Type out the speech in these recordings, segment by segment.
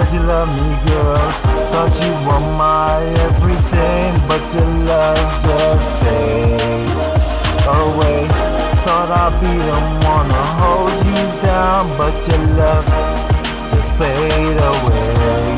that you love me, girl. Thought you were my everything, but your love just fade away. Thought I'd be the one to hold you down, but your love just fade away.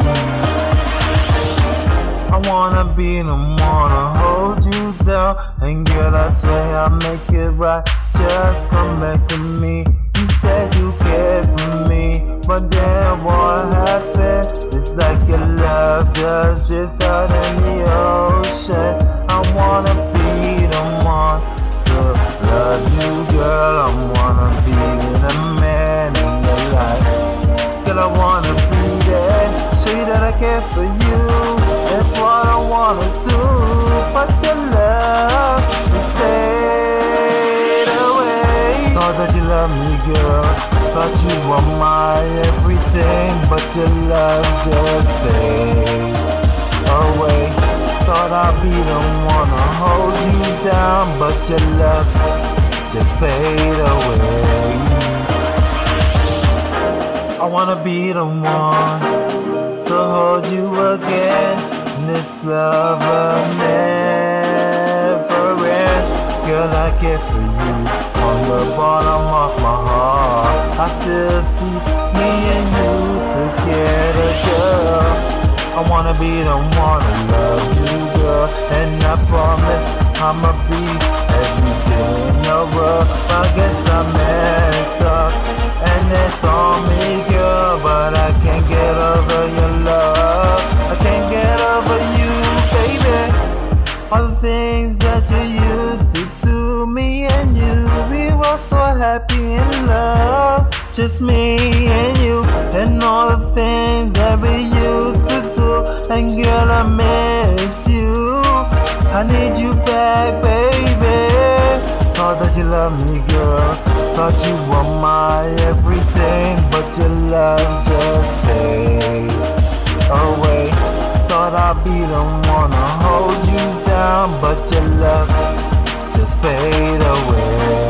I wanna be the one to hold you down, and girl, I swear I'll make it right. Just come back to me. You said you cared for me, but then what happened? It's like your love just drifted out in the ocean. I wanna be the one to love you, girl. I wanna be the man in your life. Girl, I wanna be there, show you that I care for you. That's what I wanna do, but your love just fade away. Thought that you loved me, girl. Thought you were my everything, but your love just fade away. Thought I'd be the one to hold you down, but your love just fade away. I wanna be the one to hold you again. This love will never end. Girl, I care for you from the bottom of my heart. I still see me and you together, girl. I wanna be the one to love you, girl, and I promise I'ma be everything in the world. I guess I messed up, and it's on me, girl, but I can't get over your love. I can't get over you, baby. All the things that you used to do, me and you, we were so happy in love. Just me and you, and all the things that we used to do. And girl, I miss you. I need you back, baby. Thought that you loved me, girl. Thought you were my everything, but your love just fade away. Thought I'd be the one to hold you down, but your love just fade away.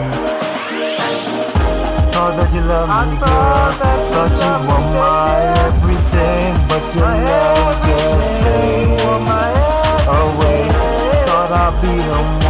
Thought that you loved me, girl. Thought you were my everything, but your love just fade away. Thought I'd be the one